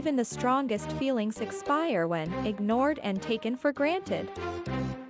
Even the strongest feelings expire when ignored and taken for granted.